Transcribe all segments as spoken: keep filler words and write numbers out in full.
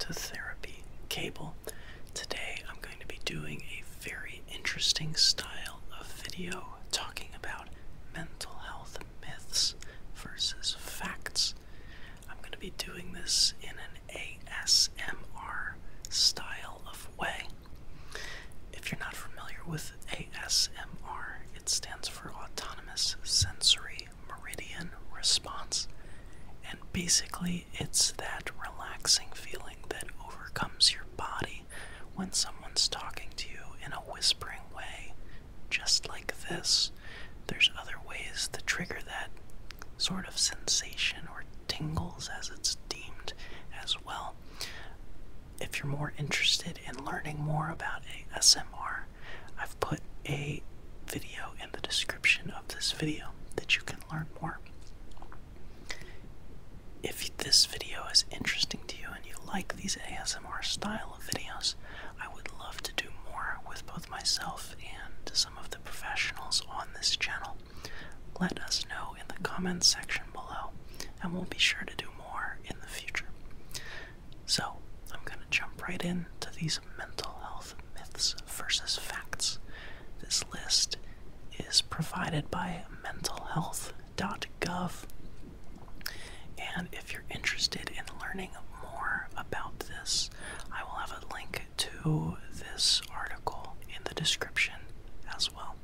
to Therapy Cable. Today I'm going to be doing a very interesting style of video talking about mental health myths versus facts. I'm going to be doing this in an A S M R style of way. If you're not familiar with A S M R, it stands for Autonomous Sensory Meridian Response. And basically, it's that relaxing feeling that overcomes your body when someone's talking to you in a whispering way, just like this. There's other ways to trigger that sort of sensation or tingles, as it's deemed, as well. If you're more interested in learning more about A S M R, I've put a video in the description of this video that you can learn more. If this video is interesting to you and you like these A S M R style of videos, I would love to do more with both myself and some of the professionals on this channel. Let us know in the comments section below, and we'll be sure to do more in the future. So, I'm going to jump right into these mental health myths versus facts. This list is provided by mental health dot gov. And if you're interested in learning more about this, I will have a link to this article in the description as well.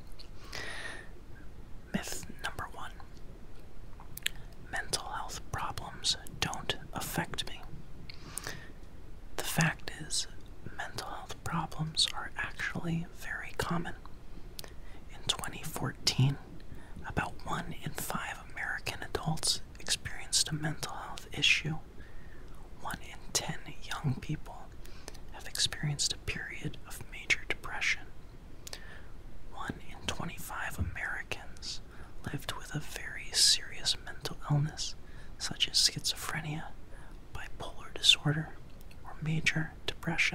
Myth number one. Mental health problems don't affect me. The fact is, mental health problems are actually very common. In twenty fourteen, about one in five American adults experienced a mental health issue. One in ten young people have experienced a period of major depression. One in twenty-five Americans lived with a very serious mental illness, such as schizophrenia, bipolar disorder, or major depression.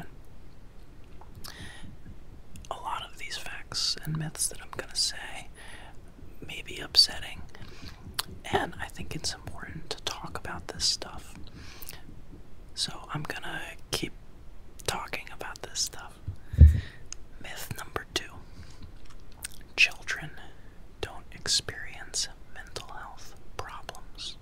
A lot of these facts and myths that I'm going to say may be upsetting, and I think it's important to talk about this stuff. So I'm gonna keep talking about this stuff. Myth number two. Children don't experience mental health problems.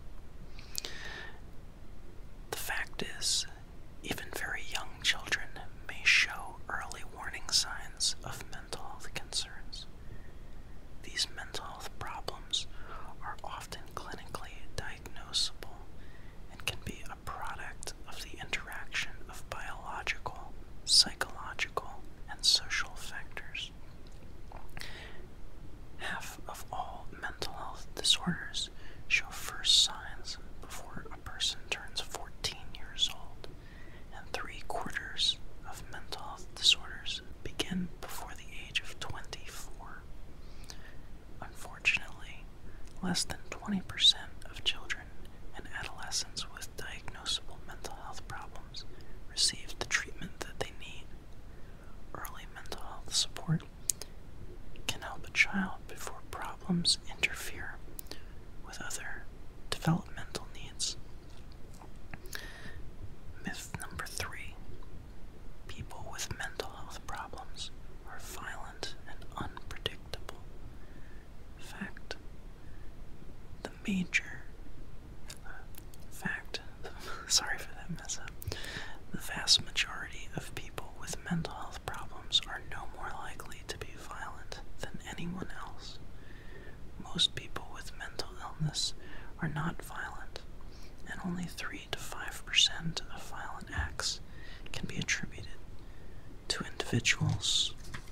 The fact is, even very young children may show early warning signs of mental health concerns. These mental health problems are often clinically diagnosable and can be a product of the interaction of biological, psychological, and social factors. Half of all mental health disorders show first signs before a person turns fourteen years old, and three quarters of mental health disorders begin before the age of twenty-four. Unfortunately, less than twenty percent of children and adolescents with diagnosable mental health problems receive the treatment that they need. Early mental health support can help a child before problems interfere with other developmental needs. Myth number three. People with mental health problems are violent and unpredictable. Fact. The major fact, sorry for that mess up, the vast majority of people with mental health problems are no more likely to be violent than anyone else. Most people with mental illness are not violent, and only three to five percent of violent acts can be attributed to individuals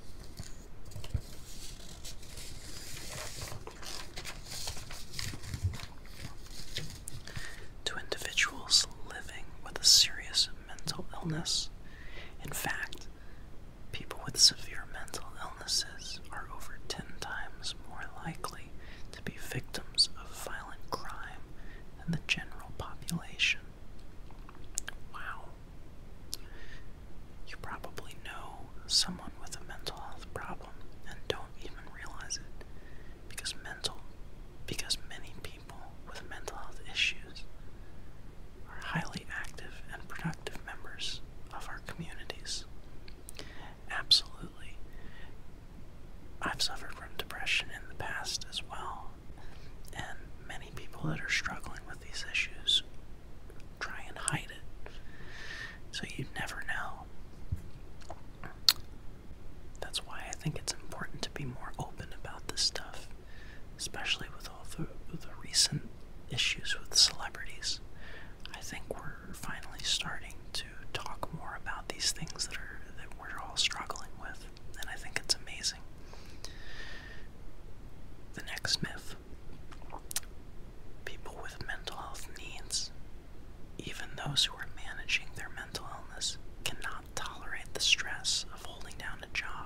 to individuals living with a serious mental illness. In fact, people with severe mental illnesses are over ten times more likely to be victims of violent crime than the general population. Wow. You probably know someone with a mental health problem and don't even realize it, because mental because many people with mental health issues are highly active and productive members think we're finally starting to talk more about these things that are that we're all struggling with, and I think it's amazing. The next myth: people with mental health needs, even those who are managing their mental illness, cannot tolerate the stress of holding down a job.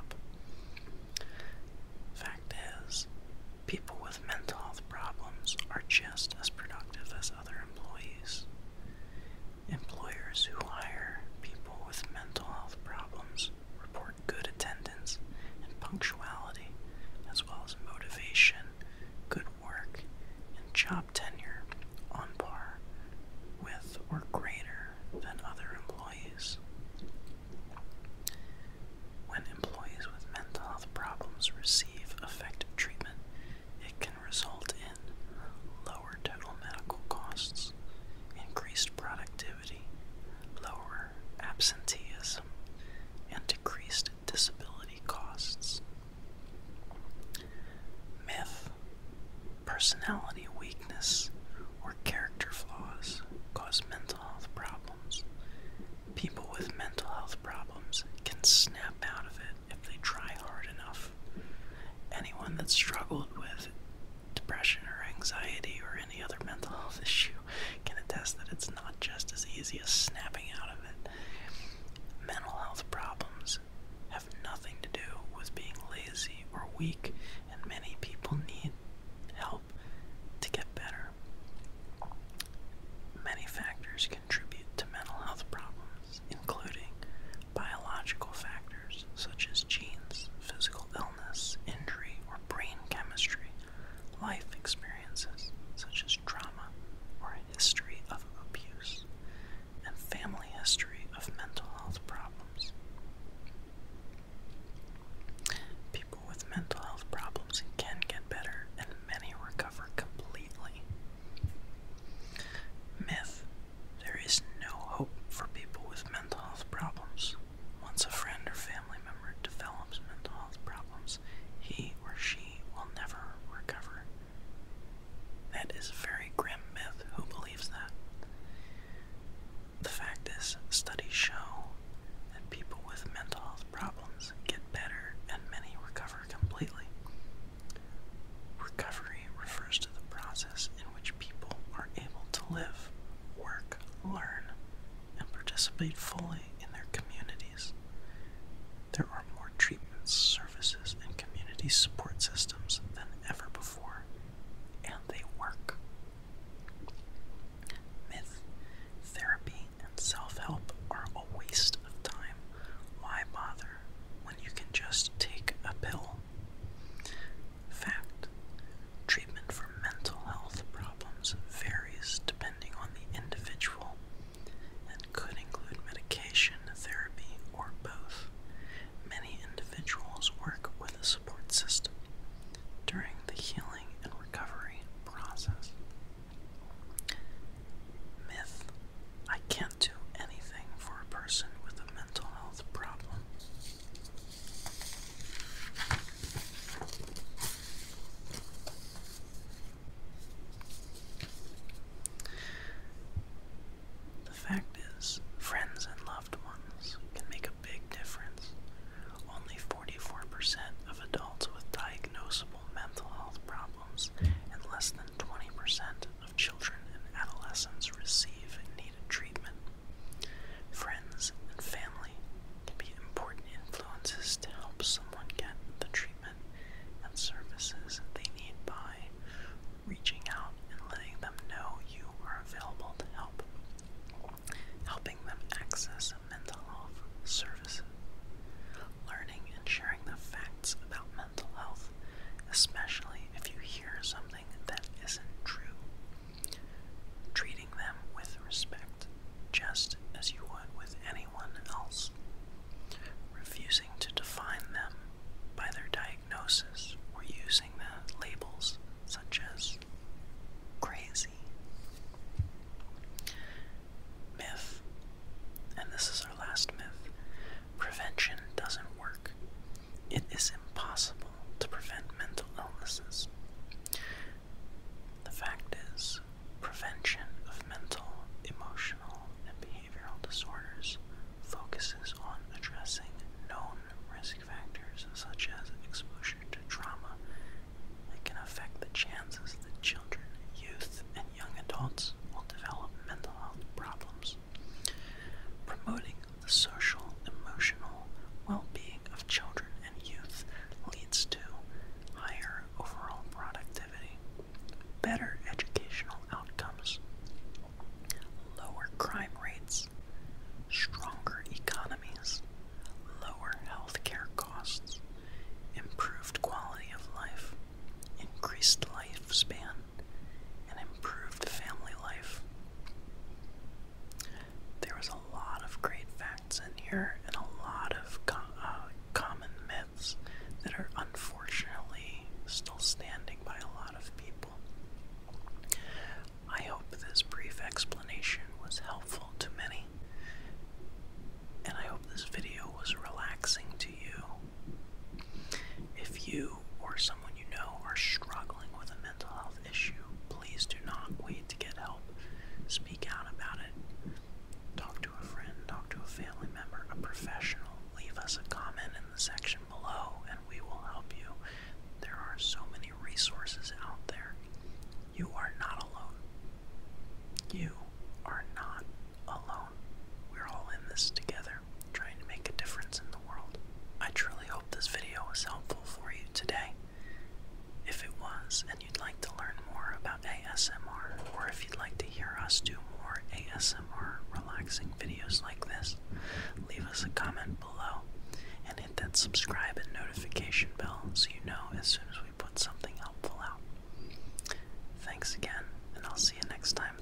Fact is, people with mental health problems are just as productive as other employees. Employers who hire people with mental health problems report good attendance and punctuality, as well as motivation, good work, and job tenure on par with or greater than other employees. When employees with mental health problems receive effective treatment, it can result in lower total medical costs, increased productivity, lower absenteeism, and decreased disability costs. Myth: personality weakness or character flaws cause mental health problems. People with mental health problems can snap out of it if they try hard enough. Anyone that struggled with depression or anxiety or any other mental health issue can attest that it's not just as easy as snapping out of it. Mental health problems have nothing to do with being lazy or weak, and many people need help to get better. Many factors contribute to mental health problems, including biological factors such as genes, physical illness, injury, or brain chemistry, life experiences such as trauma or a history of abuse, and family history of mental health problems. People with mental health problems can get better, and many recover completely. Myth: there is no hope for people with mental health problems. Once a friend or family member develops mental health problems, he or she will never recover. That is a very grim myth. Who believes that? The fact is, studies show that people with mental health problems get better and many recover completely. Recovery refers to the process in which people are able to live, work, learn, and participate fully in their communities. There are more treatments, services, and community support systems than ever before, and they work. Myth: therapy and self-help are a waste of time. Why bother when you can just take a pill? Fact: treatment for mental health problems varies depending on the individual and could include medication, here in a lot of co uh, common myths that are unfortunately still standing by a lot of people. I hope this brief explanation was helpful to many, and I hope this video was relaxing to you. If you or someone you know are struggling with a mental health issue, please do not wait to get help. Speak out about it. Talk to a friend, talk to a family member, a professional. Leave us a comment in the section below and we will help you. There are so many resources out there. You are not alone. You are not alone. We're all in this together, trying to make a difference in the world. I truly hope this video was helpful for you today. If it was, and you'd like to learn more about A S M R, or if you'd like to hear us do more A S M R relaxing videos like this, leave us a comment below and hit that subscribe and notification bell so you know as soon as we put something helpful out. Thanks again, and I'll see you next time.